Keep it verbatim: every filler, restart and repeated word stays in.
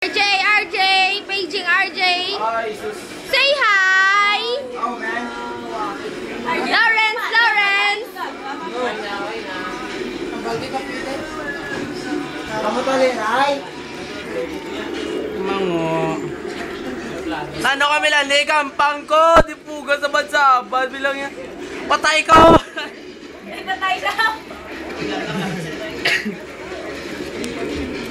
R J, R J, paging R J. Say hi. Oh man. Lawrence, Lawrence. Kamu tali, ay. Mango. Nano kami lang, gampang ko. Di puga sa bansaban. Bilang yan. Patay ko. Patay ka.